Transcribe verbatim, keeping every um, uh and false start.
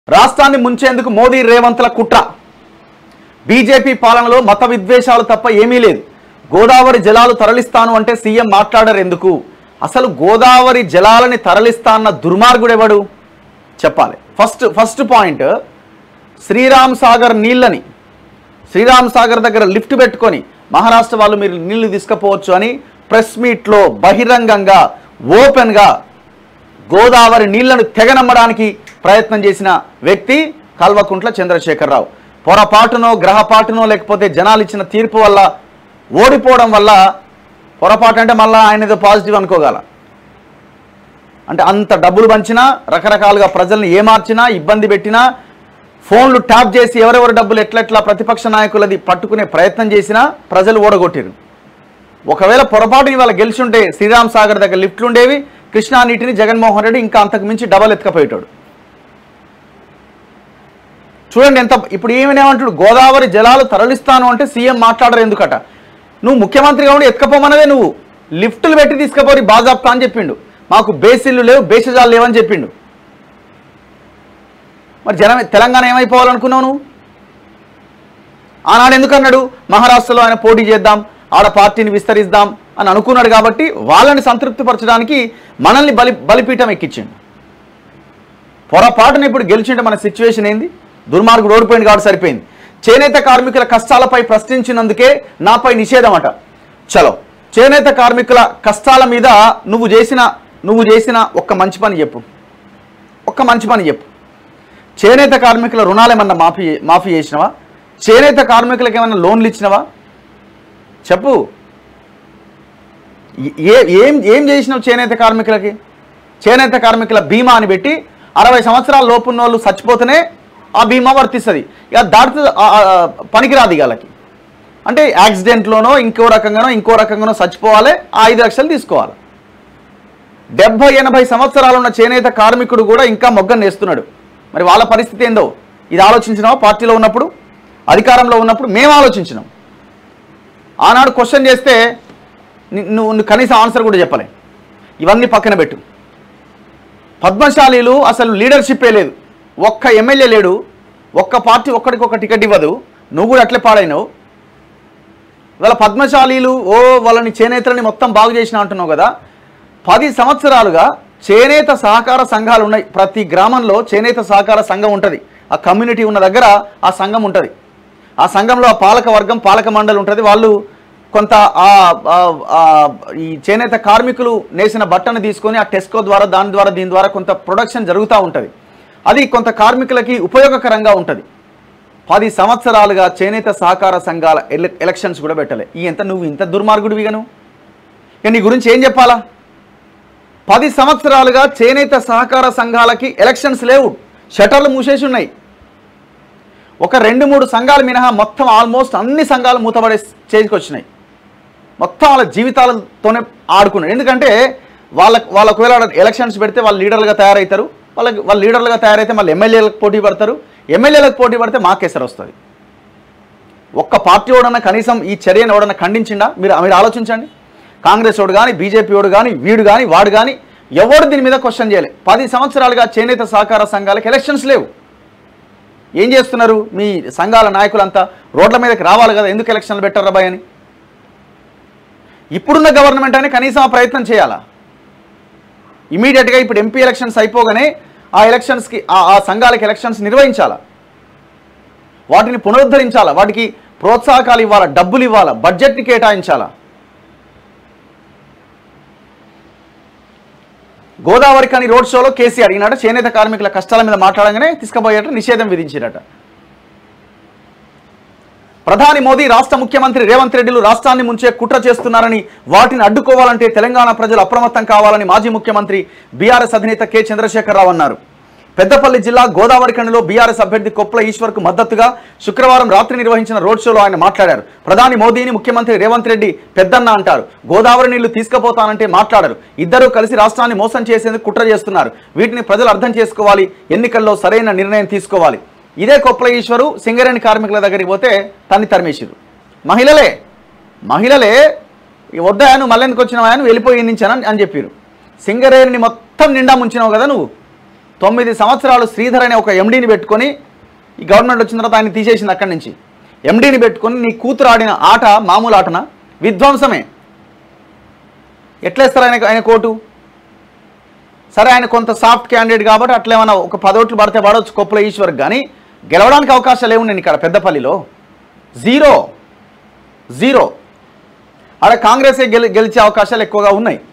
రాష్ట్రాన్ని ముంచేందుకు మోదీ రేవంత్ల కుట్ర. బీజేపీ పాలనలో మత విద్వేషాలు తప్ప ఏమీ లేదు. గోదావరి జలాలు తరలిస్తాను అంటే సీఎం మాట్లాడరు ఎందుకు? అసలు గోదావరి జలాలని తరలిస్తాన్న దుర్మార్గుడు ఎవడు చెప్పాలి. First first point, Sriram Sagar నీళ్ళని శ్రీరామ్ సాగర్ దగ్గర లిఫ్ట్ పెట్టుకొని మహారాష్ట్ర వాళ్ళు మీరు నీళ్లు తీసుకుపోవచ్చు అని ప్రెస్ మీట్లో బహిరంగంగా ఓపెన్గా గోదావరి నీళ్లను తెగనమ్మడానికి ప్రయత్నం చేసిన వ్యక్తి కల్వకుంట్ల చంద్రశేఖరరావు. పొరపాటునో గ్రహపాటునో లేకపోతే జనాలు ఇచ్చిన తీర్పు వల్ల ఓడిపోవడం వల్ల, పొరపాటు అంటే మళ్ళీ ఆయన ఏదో పాజిటివ్ అనుకోగల, అంటే అంత డబ్బులు పంచినా రకరకాలుగా ప్రజల్ని ఏమార్చినా ఇబ్బంది పెట్టినా ఫోన్లు ట్యాప్ చేసి ఎవరెవరి డబ్బులు ఎట్లెట్లా ప్రతిపక్ష నాయకులది పట్టుకునే ప్రయత్నం చేసినా ప్రజలు ఓడగొట్టారు. ఒకవేళ పొరపాటు ఇవాళ గెలిచుంటే శ్రీరామ్ సాగర్ దగ్గర లిఫ్ట్లు ఉండేవి, కృష్ణా నీటిని జగన్మోహన్ రెడ్డి ఇంకా అంతకు మించి డబల్ ఎత్తుకపోయేటాడు. చూడండి ఎంత ఇప్పుడు ఏమనేమంటాడు, గోదావరి జలాలు తరలిస్తాను అంటే సీఎం మాట్లాడరు ఎందుకట? నువ్వు ముఖ్యమంత్రిగా ఉండి ఎత్తుకపోమన్నదే, నువ్వు లిఫ్టులు పెట్టి తీసుకుపోయి బాజాప్తా అని చెప్పిండు. మాకు బేసిన్లు లేవు, బేసిజాలు లేవని చెప్పిండు. మరి జనం తెలంగాణ ఏమైపోవాలనుకున్నావు నువ్వు? ఆనాడు ఎందుకన్నాడు మహారాష్ట్రలో ఆయన పోటీ చేద్దాం, ఆడ పార్టీని విస్తరిద్దాం అని అనుకున్నాడు. కాబట్టి వాళ్ళని సంతృప్తిపరచడానికి మనల్ని బలి బలిపీఠం ఎక్కించిండు. పొరపాటున ఇప్పుడు గెలిచింటే మన సిచ్యువేషన్ ఏంది? దుర్మార్గుడు ఓడిపోయింది కాబట్టి సరిపోయింది. చేనేత కార్మికుల కష్టాలపై ప్రశ్నించినందుకే నాపై నిషేధం అట. చలో, చేనేత కార్మికుల కష్టాల మీద నువ్వు చేసిన నువ్వు చేసిన ఒక్క మంచి పని చెప్పు, ఒక్క మంచి పని చెప్పు. చేనేత కార్మికుల రుణాలు ఏమన్నా మాఫీ మాఫీ చేసినవా? చేనేత కార్మికులకు ఏమన్నా లోన్లు ఇచ్చినవా? చెప్పు. ఏ ఏం ఏం చేసినావు చేనేత కార్మికులకి? చేనేత కార్మికుల బీమా అని పెట్టి అరవై సంవత్సరాల లోపున్న వాళ్ళు చచ్చిపోతేనే ఆ బీమా వర్తిస్తుంది. ఇక దాటితే పనికిరాదు వాళ్ళకి. అంటే యాక్సిడెంట్లోనో ఇంకో రకంగానో ఇంకో రకంగానో చచ్చిపోవాలి, ఆ ఐదు లక్షలు తీసుకోవాలి. డెబ్బై ఎనభై సంవత్సరాలు ఉన్న చేనేత కార్మికుడు కూడా ఇంకా మొగ్గను నేస్తున్నాడు. మరి వాళ్ళ పరిస్థితి ఏందో ఇది ఆలోచించినావా? పార్టీలో ఉన్నప్పుడు, అధికారంలో ఉన్నప్పుడు మేము ఆలోచించినాం. ఆనాడు క్వశ్చన్ చేస్తే నువ్వు కనీసం ఆన్సర్ కూడా చెప్పలే. ఇవన్నీ పక్కన పెట్టు. పద్మశాలీలు అసలు లీడర్షిప్పే లేదు, ఒక్క ఎమ్మెల్యే లేడు, ఒక్క పార్టీ ఒక్కడికి ఒక టికెట్ ఇవ్వదు. నువ్వు కూడా అట్లే పాడైనావు. ఇవాళ పద్మశాలీలు ఓ వాళ్ళని చేనేతలని మొత్తం బాగు చేసిన అంటున్నావు కదా. పది సంవత్సరాలుగా చేనేత సహకార సంఘాలు ఉన్నాయి. ప్రతి గ్రామంలో చేనేత సహకార సంఘం ఉంటుంది. ఆ కమ్యూనిటీ ఉన్న దగ్గర ఆ సంఘం ఉంటుంది. ఆ సంఘంలో ఆ పాలక వర్గం, పాలక మండలి ఉంటుంది. వాళ్ళు కొంత ఈ చేనేత కార్మికులు నేసిన బట్టను తీసుకొని ఆ టెస్కో ద్వారా దాని ద్వారా దీని ద్వారా కొంత ప్రొడక్షన్ జరుగుతూ ఉంటుంది. అది కొంత కార్మికులకి ఉపయోగకరంగా ఉంటుంది. పది సంవత్సరాలుగా చేనేత సహకార సంఘాల ఎలక్షన్స్ కూడా పెట్టలే. ఈ ఎంత నువ్వు ఇంత దుర్మార్గుడివిగా నువ్వు? ఇక నీ గురించి ఏం చెప్పాలా? పది సంవత్సరాలుగా చేనేత సహకార సంఘాలకి ఎలక్షన్స్ లేవు, షటర్లు మూసేసి ఉన్నాయి. ఒక రెండు మూడు సంఘాలు మినహా మొత్తం ఆల్మోస్ట్ అన్ని సంఘాలు మూతపడే స్టేజ్కి వచ్చినాయి. మొత్తం వాళ్ళ జీవితాలతోనే ఆడుకున్నాడు. ఎందుకంటే వాళ్ళ వాళ్ళ ఒకవేళ ఎలక్షన్స్ పెడితే వాళ్ళు లీడర్లుగా తయారవుతారు. వాళ్ళకి వాళ్ళు లీడర్లుగా తయారైతే మళ్ళీ ఎమ్మెల్యేలకు పోటీ పడతారు. ఎమ్మెల్యేలకు పోటీ పడితే మాకేసరి వస్తుంది. ఒక్క పార్టీ ఓడన్నా కనీసం ఈ చర్యను ఎవడన్నా ఖండించిండా? మీరు మీరు ఆలోచించండి. కాంగ్రెస్ వాడు కానీ, బీజేపీ వాడు కానీ, వీడు కానీ, వాడు కానీ ఎవరు దీని మీద క్వశ్చన్ చేయలే. పది సంవత్సరాలుగా చేనేత సహకార సంఘాలకు ఎలక్షన్స్ లేవు. ఏం చేస్తున్నారు మీ సంఘాల నాయకులంతా? రోడ్ల మీదకి రావాలి కదా, ఎందుకు ఎలక్షన్లు పెట్టారా బాయ్ అని. ఇప్పుడున్న గవర్నమెంట్ అని కనీసం ఆ ప్రయత్నం చేయాలా? ఇమీడియట్గా ఇప్పుడు ఎంపీ ఎలక్షన్స్ అయిపోగానే ఆ ఎలక్షన్స్కి ఆ సంఘాలకి ఎలక్షన్స్ నిర్వహించాలా, వాటిని పునరుద్ధరించాలా, వాటికి ప్రోత్సాహకాలు ఇవ్వాలా, డబ్బులు ఇవ్వాలా, బడ్జెట్ని కేటాయించాలా. గోదావరి కానీ రోడ్ షోలో కేసీఆర్ ఈనాడు చేనేత కార్మికుల కష్టాల మీద మాట్లాడగానే తీసుకుపోయేట నిషేధం విధించారట. ప్రధాని మోదీ రాష్ట్ర ముఖ్యమంత్రి రేవంత్ రెడ్డిలు రాష్ట్రాన్ని ముంచే కుట్ర చేస్తున్నారని, వాటిని అడ్డుకోవాలంటే తెలంగాణ ప్రజలు అప్రమత్తం కావాలని మాజీ ముఖ్యమంత్రి బీఆర్ఎస్ అధినేత కె చంద్రశేఖరరావు అన్నారు. పెద్దపల్లి జిల్లా గోదావరి ఖండలో బీఆర్ఎస్ అభ్యర్థి కొప్పుల ఈశ్వర్కు మద్దతుగా శుక్రవారం రాత్రి నిర్వహించిన రోడ్ షోలో ఆయన మాట్లాడారు. ప్రధాని మోదీని ముఖ్యమంత్రి రేవంత్ రెడ్డి పెద్దన్న అంటారు. గోదావరి నీళ్లు తీసుకుపోతానంటే మాట్లాడరు. ఇద్దరూ కలిసి రాష్ట్రాన్ని మోసం చేసేందుకు కుట్ర చేస్తున్నారు. వీటిని ప్రజలు అర్థం చేసుకోవాలి, ఎన్నికల్లో సరైన నిర్ణయం తీసుకోవాలి. ఇదే కొప్పుల ఈశ్వరు సింగరేణి కార్మికుల దగ్గరికి పోతే తన్ని తరిమేసిరు. మహిళలే మహిళలే వద్దా నువ్వు మళ్ళీ ఎందుకు వచ్చినావా, నువ్వు వెళ్ళిపోయి నుంచాను అని చెప్పారు. సింగరేణిని మొత్తం నిండా ముంచినావు కదా నువ్వు. తొమ్మిది సంవత్సరాలు శ్రీధర్ అనే ఒక ఎండీని పెట్టుకొని ఈ గవర్నమెంట్ వచ్చిన తర్వాత ఆయన తీసేసింది అక్కడి నుంచి. ఎండీని పెట్టుకొని నీ కూతురు ఆడిన ఆట మామూలు ఆటన విధ్వంసమే. ఎట్లేస్తారు ఆయన ఆయన కోటు? సరే ఆయన కొంత సాఫ్ట్ క్యాండిడేట్ కాబట్టి అట్లేమన్నా ఒక పదోట్లు పడితే పడవచ్చు కొప్పుల ఈశ్వర్, కానీ గెలవడానికి అవకాశాలు ఏమున్నాయి ఇక్కడ పెద్దపల్లిలో? Zero zero. ఆడ కాంగ్రెసే గెలి గెలిచే అవకాశాలు ఎక్కువగా ఉన్నాయి.